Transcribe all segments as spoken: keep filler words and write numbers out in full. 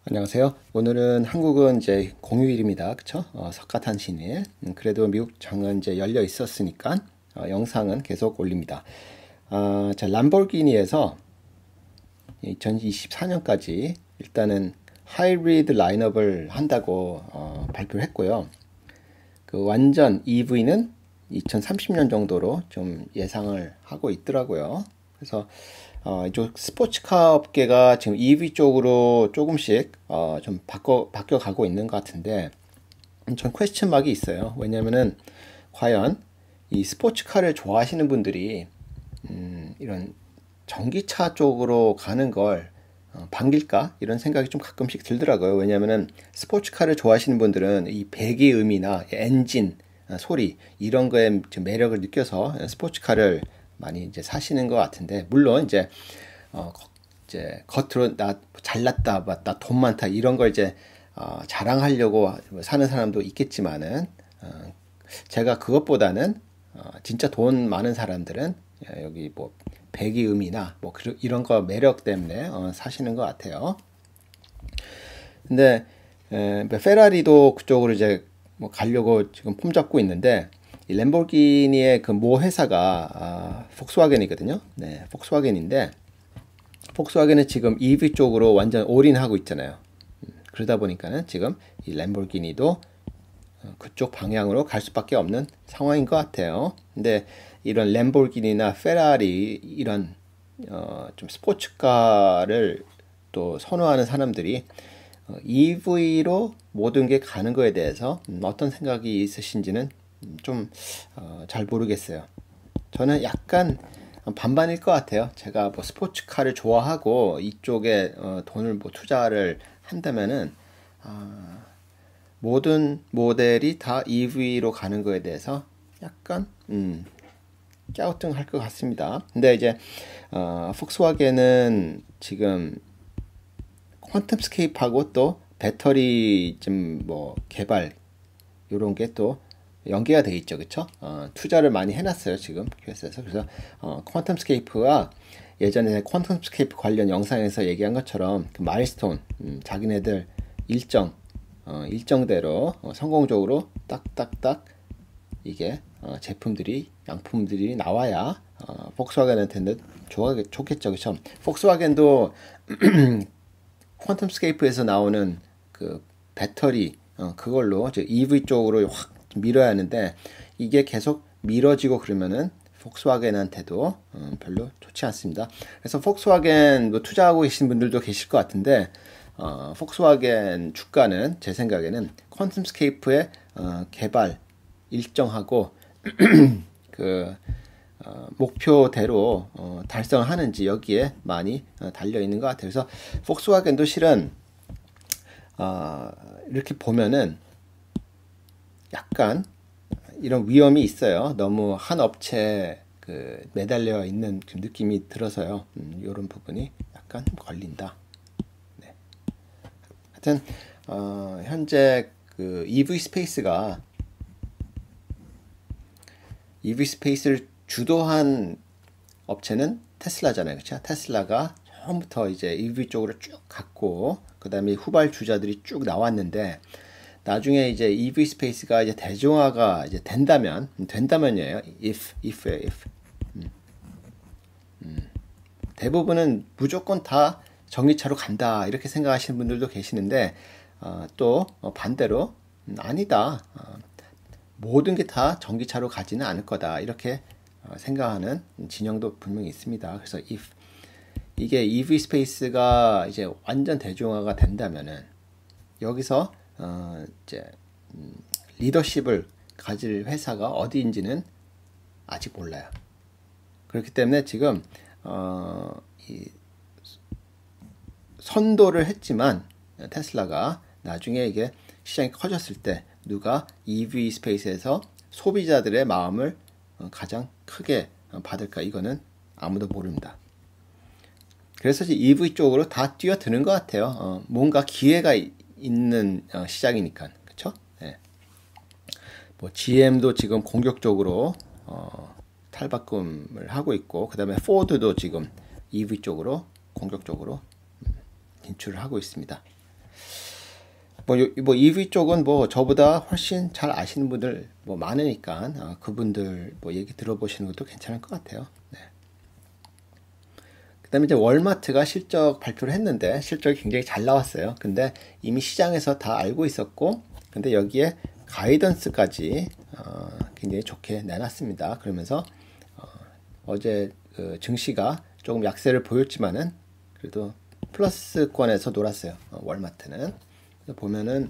안녕하세요. 오늘은 한국은 이제 공휴일입니다. 그쵸? 어, 석가탄신일. 음, 그래도 미국 장은 이제 열려 있었으니까 어, 영상은 계속 올립니다. 아, 자, 람보르기니에서 이천이십사 년까지 일단은 하이브리드 라인업을 한다고 어, 발표를 했고요. 그 완전 이브이는 이천삼십 년 정도로 좀 예상을 하고 있더라고요. 그래서 어, 이쪽 스포츠카 업계가 지금 이브이 쪽으로 조금씩 어, 좀 바꿔 바뀌어 가고 있는 것 같은데 전 퀘스천 마크가 있어요. 왜냐면은 과연 이 스포츠카를 좋아하시는 분들이 음, 이런 전기차 쪽으로 가는 걸 어, 반길까? 이런 생각이 좀 가끔씩 들더라고요. 왜냐면은 스포츠카를 좋아하시는 분들은 이 배기음이나 엔진 어, 소리 이런 거에 좀 매력을 느껴서 스포츠카를 많이 이제 사시는 것 같은데, 물론 이제 어, 이제 겉으로 나 잘났다, 나 돈 많다 이런 걸 이제 어, 자랑하려고 사는 사람도 있겠지만은 어, 제가 그것보다는 어, 진짜 돈 많은 사람들은 여기 뭐 배기음이나 뭐 이런 거 매력 때문에 어, 사시는 것 같아요. 근데 에, 페라리도 그쪽으로 이제 뭐 가려고 지금 폼 잡고 있는데, 이 램보르기니의 그 모 회사가 아, 폭스와겐이거든요. 네, 폭스와겐인데 폭스와겐은 지금 이브이 쪽으로 완전 올인하고 있잖아요. 음, 그러다 보니까는 지금 이 램보르기니도 그쪽 방향으로 갈 수밖에 없는 상황인 것 같아요. 근데 이런 램보르기니나 페라리 이런 어, 좀 스포츠카를 또 선호하는 사람들이 어, 이브이로 모든 게 가는 거에 대해서 음, 어떤 생각이 있으신지는 좀 잘 모르겠어요. 저는 약간 반반일 것 같아요. 제가 뭐 스포츠카를 좋아하고 이쪽에 어, 돈을 뭐 투자를 한다면은 아, 모든 모델이 다 이브이로 가는 거에 대해서 약간 음, 갸우뚱할 것 같습니다. 근데 이제 어, 폭스와겐은 지금 퀀텀스케이프하고 또 배터리 좀 뭐 개발 요런 게 또 연계가 돼 있죠, 그쵸? 어, 투자를 많이 해놨어요 지금 큐에스에서. 그래서 어, 퀀텀스케이프가 예전에 퀀텀스케이프 관련 영상에서 얘기한 것처럼 그 마일스톤 음, 자기네들 일정 어, 일정대로 어, 성공적으로 딱딱딱 이게 어, 제품들이 양품들이 나와야 어, 폭스와겐한테는 좋아, 좋겠죠, 그쵸? 폭스와겐도 퀀텀스케이프에서 나오는 그 배터리 어, 그걸로 이제 이브이 쪽으로 확 밀어야 하는데, 이게 계속 미뤄지고 그러면은 폭스와겐한테도 어, 별로 좋지 않습니다. 그래서 폭스와겐 뭐 투자하고 계신 분들도 계실 것 같은데 어, 폭스와겐 주가는 제 생각에는 퀀텀스케이프의 어, 개발 일정하고 그 어, 목표대로 어, 달성하는지 여기에 많이 어, 달려 있는 것 같아요. 그래서 폭스와겐도 실은 어, 이렇게 보면은 약간 이런 위험이 있어요. 너무 한 업체에 그 매달려 있는 느낌이 들어서요. 음, 이런 부분이 약간 걸린다. 네. 하여튼 어, 현재 그 이브이 스페이스가 이브이 스페이스를 주도한 업체는 테슬라잖아요. 그렇죠? 테슬라가 처음부터 이제 이브이 쪽으로 쭉 갔고, 그 다음에 후발 주자들이 쭉 나왔는데, 나중에 이제 이브이 스페이스가 이제 대중화가 이제 된다면, 된다면이에요. if, if, if. 음, 음. 대부분은 무조건 다 전기차로 간다 이렇게 생각하시는 분들도 계시는데 어, 또 반대로 음, 아니다. 어, 모든 게 다 전기차로 가지는 않을 거다 이렇게 어, 생각하는 진영도 분명히 있습니다. 그래서 if 이게 이브이 스페이스가 이제 완전 대중화가 된다면은 여기서 어 이제 음 리더십을 가질 회사가 어디인지는 아직 몰라요. 그렇기 때문에 지금 어이 선도를 했지만 테슬라가 나중에 이게 시장이 커졌을 때 누가 이브이 스페이스에서 소비자들의 마음을 가장 크게 받을까, 이거는 아무도 모릅니다. 그래서 이브이 쪽으로 다 뛰어드는 것 같아요. 어, 뭔가 기회가 있는 어, 시장이니까, 그렇죠? 네. 뭐 지엠도 지금 공격적으로 어, 탈바꿈을 하고 있고, 그 다음에 포드도 지금 이브이 쪽으로 공격적으로 진출을 하고 있습니다. 뭐, 요- 뭐 이브이 쪽은 뭐 저보다 훨씬 잘 아시는 분들 뭐 많으니까 아, 그분들 뭐 얘기 들어보시는 것도 괜찮을 것 같아요. 네. 그다음에 이제 월마트가 실적 발표를 했는데 실적이 굉장히 잘 나왔어요. 근데 이미 시장에서 다 알고 있었고, 근데 여기에 가이던스까지 어, 굉장히 좋게 내놨습니다. 그러면서 어, 어제 그 증시가 조금 약세를 보였지만은 그래도 플러스권에서 놀았어요. 어, 월마트는. 그래서 보면은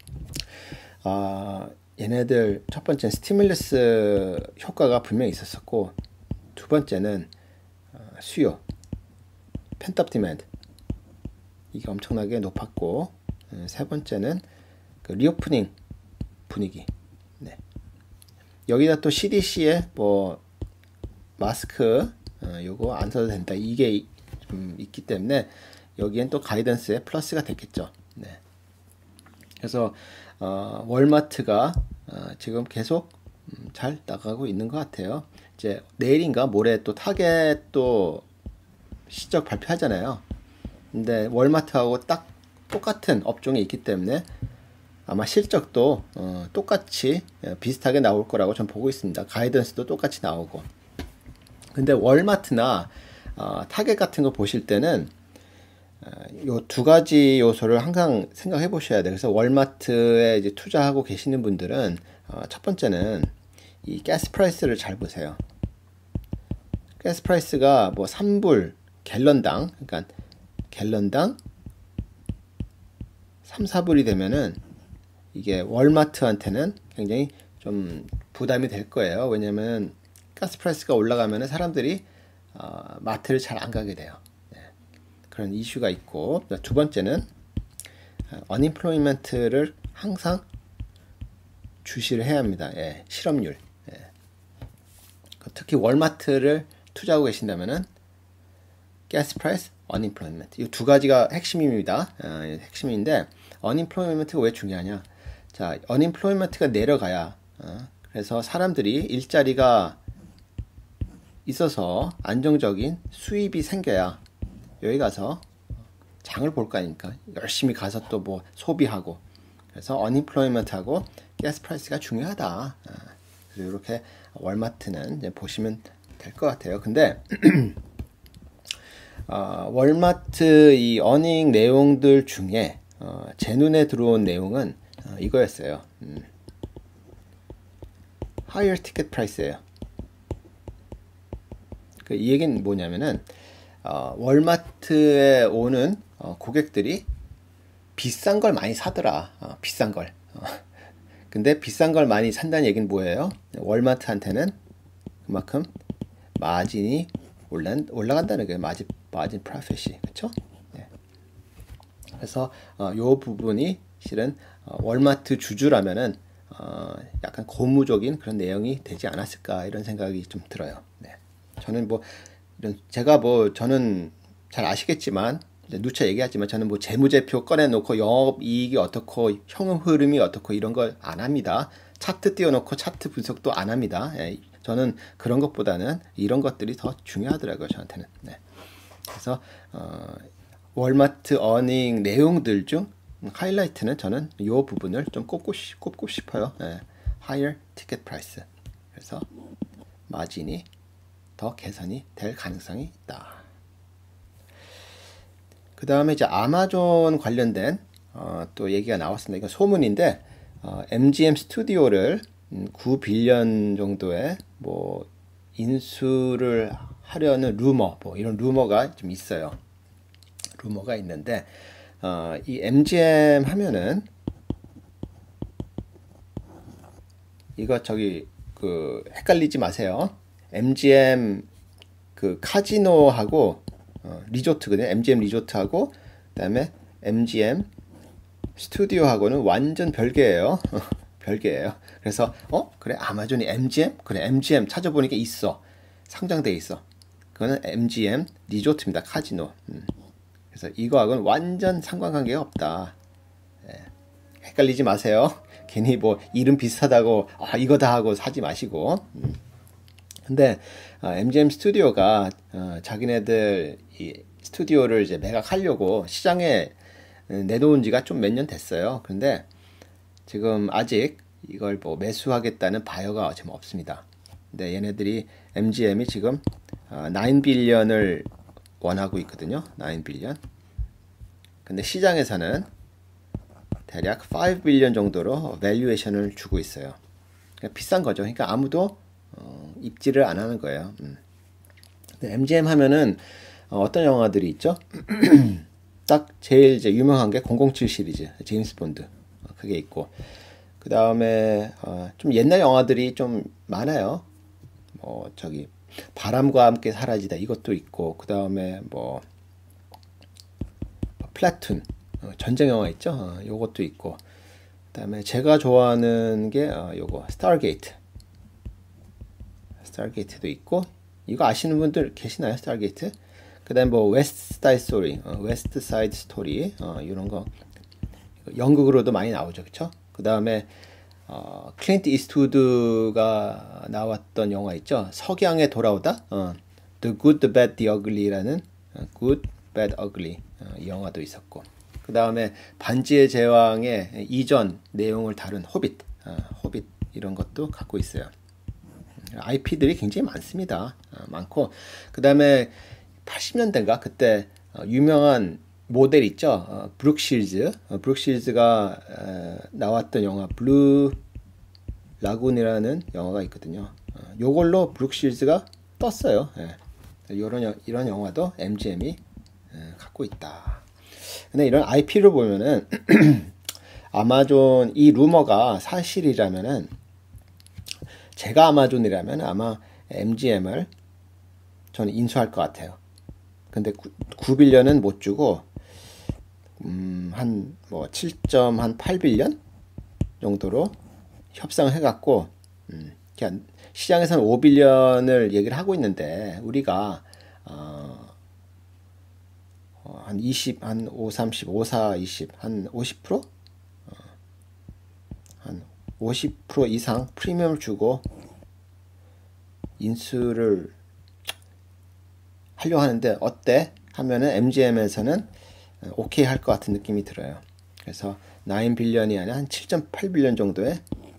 아, 얘네들 첫 번째 스티뮬러스 효과가 분명히 있었었고, 두 번째는 어, 수요, 펜트업 디맨드 이게 엄청나게 높았고, 음, 세 번째는 그 리오프닝 분위기. 네. 여기다 또 씨디씨의 뭐 마스크 어, 요거 안 써도 된다 이게 좀 있기 때문에 여기엔 또 가이던스에 플러스가 됐겠죠. 네. 그래서 어, 월마트가 어, 지금 계속 음, 잘 나가고 있는 것 같아요. 이제 내일인가 모레 또 타겟 또 실적 발표하잖아요. 근데 월마트하고 딱 똑같은 업종에 있기 때문에 아마 실적도 어, 똑같이 어, 비슷하게 나올 거라고 전 보고 있습니다. 가이던스도 똑같이 나오고. 근데 월마트나 어, 타겟 같은 거 보실 때는 요 두 가지 요소를 항상 생각해 보셔야 돼요. 그래서 월마트에 이제 투자하고 계시는 분들은 어, 첫 번째는 이 가스 프라이스를 잘 보세요. 가스 프라이스가 뭐 삼 불 갤런당, 그러니까 갤런당 삼, 사 불이 되면은 이게 월마트한테는 굉장히 좀 부담이 될 거예요. 왜냐면 가스 프라이스가 올라가면은 사람들이 어, 마트를 잘 안 가게 돼요. 네. 그런 이슈가 있고, 두 번째는 언임플로이먼트를 항상 주시를 해야 합니다. 예, 실업률. 예. 특히 월마트를 투자하고 계신다면은 가스 프라이스, 언임플로이먼트 이 두 가지가 핵심입니다. 어, 핵심인데 언임플로이먼트가 왜 중요하냐? 자, 언임플로이먼트가 내려가야 어, 그래서 사람들이 일자리가 있어서 안정적인 수입이 생겨야 여기 가서 장을 볼 거 아닙니까? 열심히 가서 또 뭐 소비하고. 그래서 언임플로이먼트하고 가스 프라이스가 중요하다. 어, 그래서 이렇게 월마트는 이제 보시면 될 것 같아요. 근데 어, 월마트 이 어닝 내용들 중에 어, 제 눈에 들어온 내용은 어, 이거였어요. 음. higher ticket price예요. 그 이 얘기는 뭐냐면은 어, 월마트에 오는 어, 고객들이 비싼 걸 많이 사더라. 어, 비싼 걸. 어. 근데 비싼 걸 많이 산다는 얘기는 뭐예요? 월마트한테는 그만큼 마진이 올라, 올라간다는 거예요. 마진, 마진 프로핏이. 그쵸? 네. 그래서 어, 요 부분이 실은 어, 월마트 주주라면은 어, 약간 고무적인 그런 내용이 되지 않았을까 이런 생각이 좀 들어요. 네. 저는 뭐 이런 제가 뭐 저는 잘 아시겠지만 누차 얘기하지만 저는 뭐 재무제표 꺼내놓고 영업이익이 어떻고 현금 흐름이 어떻고 이런 걸 안 합니다. 차트 띄워놓고 차트 분석도 안 합니다. 예, 저는 그런 것보다는 이런 것들이 더 중요하더라고요, 저한테는. 네. 그래서 어, 월마트 어닝 내용들 중 하이라이트는 저는 이 부분을 좀 꼽고, 싶, 꼽고 싶어요. 예, higher ticket price. 그래서 마진이 더 개선이 될 가능성이 있다. 그 다음에 이제 아마존 관련된 어, 또 얘기가 나왔습니다. 이건 소문인데 어, 엠지엠 스튜디오를 음, 구 빌리언 정도의 뭐 인수를 하려는 루머, 뭐 이런 루머가 좀 있어요. 루머가 있는데 어, 이 엠지엠 하면은 이거 저기 그 헷갈리지 마세요. 엠지엠 그 카지노하고 어, 리조트거든요. 엠지엠 리조트하고 그다음에 엠지엠 스튜디오하고는 완전 별개예요. 별개예요. 그래서 어 그래 아마존이 엠지엠 그래 엠지엠 찾아보니까 있어 상장돼 있어. 그거는 엠지엠 리조트입니다. 카지노. 음. 그래서 이거하고는 완전 상관관계가 없다. 예. 헷갈리지 마세요. 괜히 뭐 이름 비슷하다고 아 이거다 하고 사지 마시고. 음. 근데 어, 엠지엠 스튜디오가 어, 자기네들 이 스튜디오를 이제 매각하려고 시장에 내놓은 지가 좀 몇 년 됐어요. 그런데 지금 아직 이걸 뭐 매수하겠다는 바이어가 지금 없습니다. 근데 얘네들이 엠지엠이 지금 나인 빌리언을 원하고 있거든요. 나인 빌리언. 근데 시장에서는 대략 오 빌리언 정도로 밸류에이션을 주고 있어요. 그러니까 비싼 거죠. 그러니까 아무도 어, 입지를 안 하는 거예요. 음. 엠지엠 하면은 어, 어떤 영화들이 있죠? 딱 제일 이제 유명한 게 공공칠 시리즈, 제임스 본드. 어, 그게 있고, 그 다음에 어, 좀 옛날 영화들이 좀 많아요. 뭐 저기 바람과 함께 사라지다 이것도 있고, 그 다음에 뭐 플래툰 어, 전쟁 영화 있죠? 어, 요것도 있고, 그 다음에 제가 좋아하는 게 어, 요거 스타게이트. 스타게이트도 있고, 이거 아시는 분들 계시나요? 스타게이트? 그 다음에 뭐 웨스트 사이드 스토리, 어, 웨스트 사이드 스토리 어, 이런 거 연극으로도 많이 나오죠, 그렇죠? 그 다음에 어, 클린트 이스트우드가 나왔던 영화 있죠? 석양에 돌아오다, 어, The Good, The Bad, The Ugly라는 어, Good, Bad, Ugly 어, 이 영화도 있었고, 그 다음에 반지의 제왕의 이전 내용을 다룬 호빗, 어, 호빗 이런 것도 갖고 있어요. 아이피들이 굉장히 많습니다. 어, 많고, 그 다음에 팔십 년대인가 그때 어, 유명한 모델 있죠. 어, 브룩실즈. 어, 브룩실즈가 에, 나왔던 영화 블루 라군이라는 영화가 있거든요. 어, 요걸로 브룩실즈가 떴어요. 예. 이런 이런 영화도 엠지엠이 에, 갖고 있다. 근데 이런 아이피를 보면은 아마존 이 루머가 사실이라면은 제가 아마존이라면 아마 엠지엠을 저는 인수할 것 같아요. 근데 구 빌리언은 못 주고 음, 한 뭐 칠 점 팔 빌리언 정도로 협상을 해갖고 음, 시장에서는 오 빌리언을 얘기를 하고 있는데 우리가 어, 어, 한 이십, 한 오, 삼십, 오, 사, 이십, 한 오십 퍼센트? 어, 한 오십 퍼센트 이상 프리미엄을 주고 인수를 하려고 하는데 어때? 하면은 엠지엠에서는 오케이 할 것 같은 느낌이 들어요. 그래서 나인 빌리언이 아니라 한 칠 점 팔 빌리언 정도의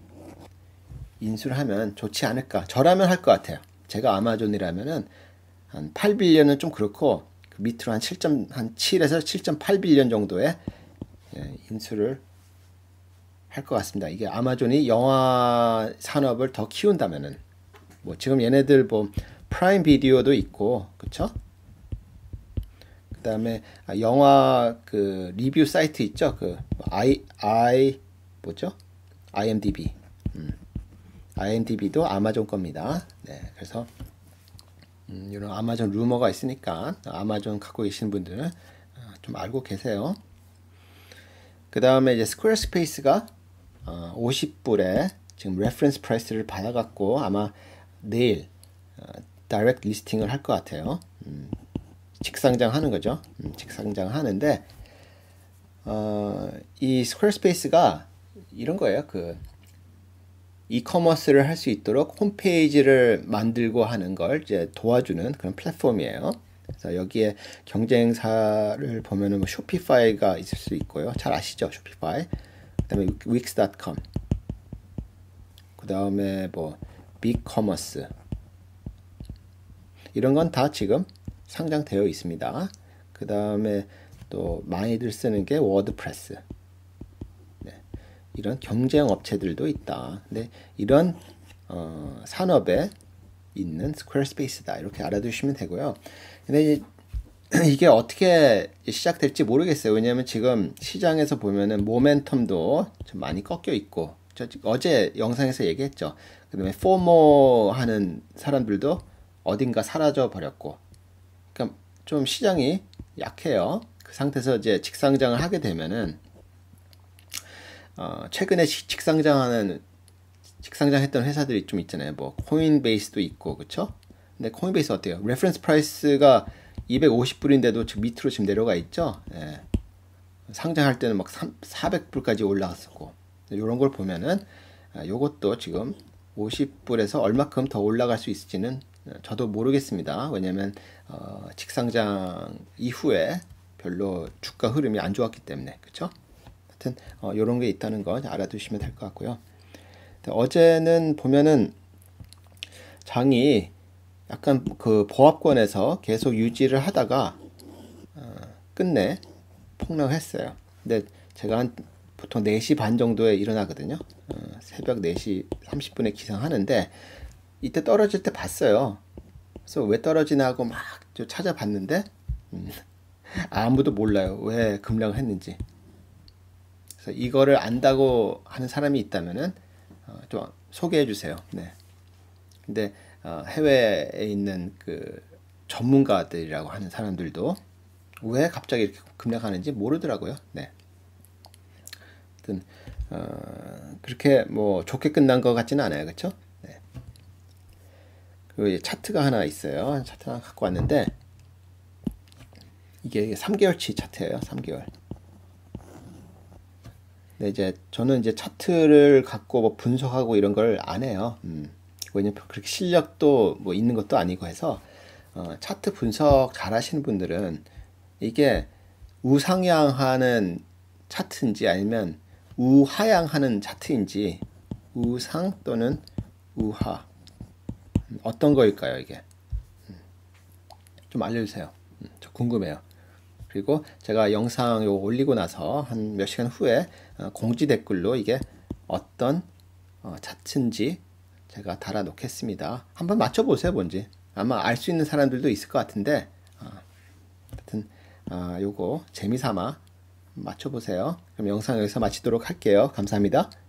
인수를 하면 좋지 않을까. 저라면 할 것 같아요. 제가 아마존이라면은 한 팔 빌리언은 좀 그렇고 그 밑으로 한 칠. 한 칠에서 칠 점 팔 빌리언 정도의 인수를 할 것 같습니다. 이게 아마존이 영화 산업을 더 키운다면은 뭐 지금 얘네들 뭐 프라임 비디오도 있고 그쵸? 그 다음에 영화 그 리뷰 사이트 있죠? 그 i i 뭐죠? 아이엠디비. 음. 아이엠디비도 아마존 겁니다. 네, 그래서 음, 이런 아마존 루머가 있으니까 아마존 갖고 계신 분들은 좀 알고 계세요. 그 다음에 이제 스퀘어스페이스가 어, 오십 불에 지금 레퍼런스 프라이스를 받아갖고 아마 내일 어, 다이렉트 리스팅을 할 것 같아요. 음, 직상장 하는 거죠. 음, 직상장 하는데 어, 이 스퀘어스페이스가 이런 거예요. 그 이커머스를 할 수 있도록 홈페이지를 만들고 하는 걸 이제 도와주는 그런 플랫폼이에요. 그래서 여기에 경쟁사를 보면은 뭐 쇼피파이가 있을 수 있고요. 잘 아시죠? 쇼피파이. 그다음에 윅스 닷컴. 그다음에 뭐 빅커머스. 이런 건 다 지금 상장되어 있습니다. 그다음에 또 많이들 쓰는 게 워드프레스. 이런 경쟁 업체들도 있다. 근데 이런 어, 산업에 있는 스퀘어스페이스다. 이렇게 알아두시면 되고요. 근데 이게 어떻게 시작될지 모르겠어요. 왜냐하면 지금 시장에서 보면은 모멘텀도 좀 많이 꺾여 있고, 저 어제 영상에서 얘기했죠. 그다음에 포모 하는 사람들도 어딘가 사라져 버렸고, 그러니까 좀 시장이 약해요. 그 상태에서 이제 직상장을 하게 되면은 어, 최근에 직상장하는 직상장했던 회사들이 좀 있잖아요. 뭐 코인베이스도 있고, 그렇죠? 근데 코인베이스 어때요? 레퍼런스 프라이스가 이백오십 불인데도 지금 밑으로 지금 내려가 있죠. 예. 상장할 때는 막 사백 불까지 올라갔었고, 이런 걸 보면은 이것도 지금 오십 불에서 얼마큼 더 올라갈 수 있을지는 저도 모르겠습니다. 왜냐면 어, 직상장 이후에 별로 주가 흐름이 안 좋았기 때문에. 그쵸? 하여튼 어, 이런 게 있다는 거 알아두시면 될 것 같고요. 어제는 보면은 장이 약간 그 보합권에서 계속 유지를 하다가 어, 끝내 폭락했어요. 근데 제가 한 보통 네 시 반 정도에 일어나거든요. 어, 새벽 네 시 삼십 분에 기상하는데 이때 떨어질 때 봤어요. 그래서 왜 떨어지나 하고 막 찾아봤는데 음, 아무도 몰라요. 왜 급락을 했는지. 그래서 이거를 안다고 하는 사람이 있다면은 어, 좀 소개해 주세요. 네. 근데 어, 해외에 있는 그 전문가들이라고 하는 사람들도 왜 갑자기 이렇게 급락하는지 모르더라고요. 네. 하여튼 어, 그렇게 뭐 좋게 끝난 것 같지는 않아요. 그렇죠? 네. 그리고 차트가 하나 있어요. 차트 하나 갖고 왔는데 이게 삼 개월치 차트예요. 삼 개월. 네, 이제 저는 이제 차트를 갖고 뭐 분석하고 이런 걸 안 해요. 음, 왜냐면 그렇게 실력도 뭐 있는 것도 아니고 해서 어, 차트 분석 잘 하시는 분들은 이게 우상향하는 차트인지 아니면 우하향하는 차트인지 우상 또는 우하 음, 어떤 거일까요 이게? 음, 좀 알려주세요. 음, 저 궁금해요. 그리고 제가 영상 요 올리고 나서 한 몇 시간 후에 어, 공지 댓글로 이게 어떤 어, 차트인지 제가 달아 놓겠습니다. 한번 맞춰보세요 뭔지. 아마 알 수 있는 사람들도 있을 것 같은데 어, 하여튼 어, 요거 재미삼아 맞춰보세요. 그럼 영상 여기서 마치도록 할게요. 감사합니다.